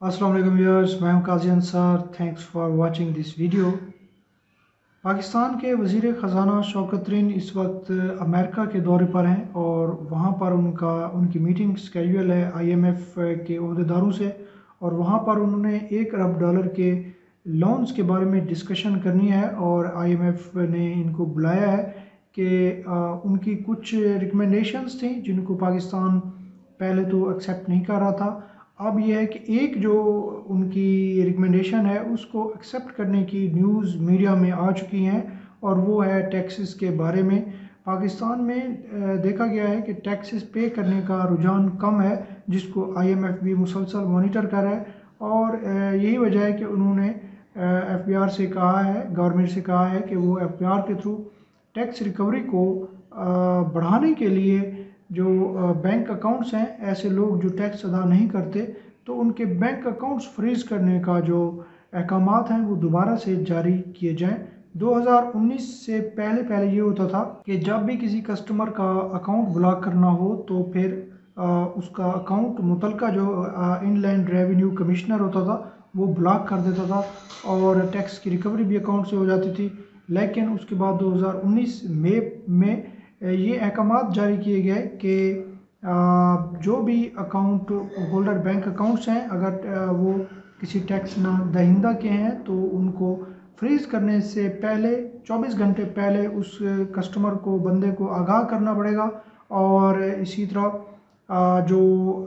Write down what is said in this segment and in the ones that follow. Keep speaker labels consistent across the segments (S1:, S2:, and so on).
S1: अस्सलाम वालेकुम व्यूअर्स, मैं हूं Qazi Ansar. Thanks for watching this video. Pakistan के वज़ीर ख़जाना शौकत तरीन इस वक्त अमेरिका के दौरे पर हैं और वहां पर उनकी मीटिंग स्केड्यूल है IMF के अहदेदारों से, और वहां पर उन्होंने $1 अरब के लोन्स के बारे में डिस्कशन करनी है। और IMF ने इनको बुलाया है कि उनकी कुछ रिकमेंडेशंस थी जिनको पाकिस्तान पहले तो एक्सेप्ट नहीं कर रहा था। अब यह है कि एक जो उनकी रिकमेंडेशन है उसको एक्सेप्ट करने की न्यूज़ मीडिया में आ चुकी हैं, और वो है टैक्सेस के बारे में। पाकिस्तान में देखा गया है कि टैक्सेस पे करने का रुझान कम है, जिसको IMF भी मुसलसल मॉनिटर कर रहा है। और यही वजह है कि उन्होंने FBR से कहा है, गवर्नमेंट से कहा है कि वो FBR के थ्रू टैक्स रिकवरी को बढ़ाने के लिए जो बैंक अकाउंट्स हैं, ऐसे लोग जो टैक्स अदा नहीं करते, तो उनके बैंक अकाउंट्स फ्रीज करने का जो अहकामात हैं वो दोबारा से जारी किए जाएं। 2019 से पहले ये होता था कि जब भी किसी कस्टमर का अकाउंट ब्लॉक करना हो तो फिर उसका अकाउंट मुतलका जो इनलैंड रेवेन्यू कमिश्नर होता था वो ब्लॉक कर देता था और टैक्स की रिकवरी भी अकाउंट से हो जाती थी। लेकिन उसके बाद 2019 मई में ये अहकामात जारी किए गए कि जो भी अकाउंट होल्डर बैंक अकाउंट्स हैं, अगर वो किसी टैक्स ना दहिंदा के हैं तो उनको फ्रीज करने से पहले 24 घंटे पहले उस कस्टमर को, बंदे को आगाह करना पड़ेगा। और इसी तरह जो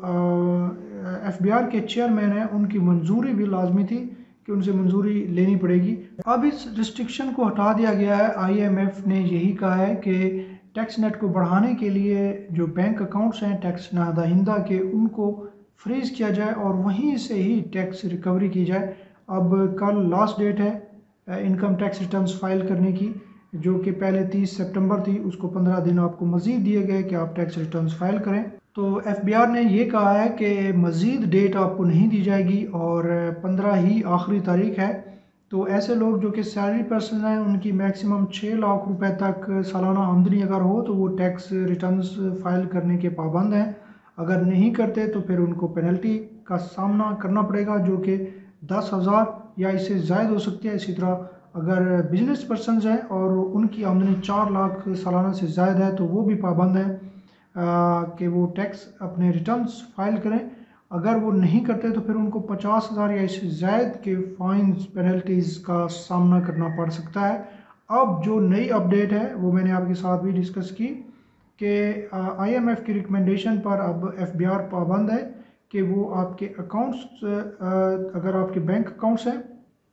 S1: FBR के चेयरमैन हैं उनकी मंजूरी भी लाजमी थी कि उनसे मंजूरी लेनी पड़ेगी। अब इस रिस्ट्रिक्शन को हटा दिया गया है। IMF ने यही कहा है कि टैक्स नेट को बढ़ाने के लिए जो बैंक अकाउंट्स हैं टैक्स नादहिंदा के, उनको फ्रीज किया जाए और वहीं से ही टैक्स रिकवरी की जाए। अब कल लास्ट डेट है इनकम टैक्स रिटर्न्स फाइल करने की, जो कि पहले 30 सितंबर थी, उसको 15 दिन आपको मज़ीद दिए गए कि आप टैक्स रिटर्न्स फाइल करें। तो FBR ने ये कहा है कि मज़ीद डेट आपको नहीं दी जाएगी और 15 ही आखिरी तारीख है। तो ऐसे लोग जो कि सैलरी पर्सन हैं, उनकी मैक्सिमम 6 लाख रुपए तक सालाना आमदनी अगर हो तो वो टैक्स रिटर्न्स फाइल करने के पाबंद हैं। अगर नहीं करते तो फिर उनको पेनल्टी का सामना करना पड़ेगा, जो कि 10,000 या इससे ज़ायद हो सकती है। इसी तरह अगर बिजनेस पर्सन हैं और उनकी आमदनी 4 लाख सालाना से ज़ायद है तो वो भी पाबंद है कि वो टैक्स अपने रिटर्न्स फाइल करें। अगर वो नहीं करते तो फिर उनको 50,000 या इससे ज़ायद के फाइन्स, पेनल्टीज़ का सामना करना पड़ सकता है। अब जो नई अपडेट है वो मैंने आपके साथ भी डिस्कस की कि IMF की रिकमेंडेशन पर अब FBR पाबंद है कि वो आपके अकाउंट्स, अगर आपके बैंक अकाउंट्स हैं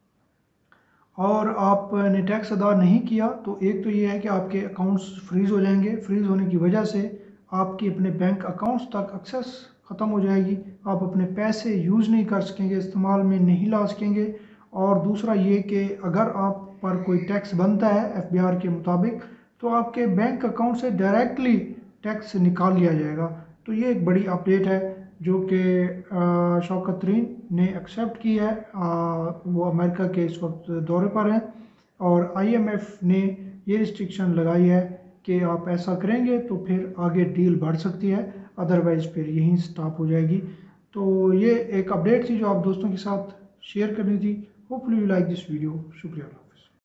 S1: और आपने टैक्स अदा नहीं किया तो एक तो ये है कि आपके अकाउंट्स फ्रीज़ हो जाएंगे। फ्रीज़ होने की वजह से आपकी अपने बैंक अकाउंट्स तक एक्सेस ख़त्म हो जाएगी, आप अपने पैसे यूज़ नहीं कर सकेंगे, इस्तेमाल में नहीं ला सकेंगे। और दूसरा ये कि अगर आप पर कोई टैक्स बनता है FBR के मुताबिक तो आपके बैंक अकाउंट से डायरेक्टली टैक्स निकाल लिया जाएगा। तो ये एक बड़ी अपडेट है जो कि शौकत तरीन ने एक्सेप्ट की है। वो अमेरिका के इस वक्त दौरे पर हैं और IMF ने ये रिस्ट्रिक्शन लगाई है कि आप ऐसा करेंगे तो फिर आगे डील बढ़ सकती है, अदरवाइज़ फिर यहीं स्टॉप हो जाएगी। तो ये एक अपडेट थी जो आप दोस्तों के साथ शेयर करनी थी। Hopefully you like this video. शुक्रिया।